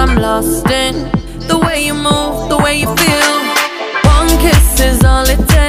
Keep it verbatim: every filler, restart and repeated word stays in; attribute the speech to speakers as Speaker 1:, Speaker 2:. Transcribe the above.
Speaker 1: I'm lost in the way you move, the way you feel. One kiss is all it takes.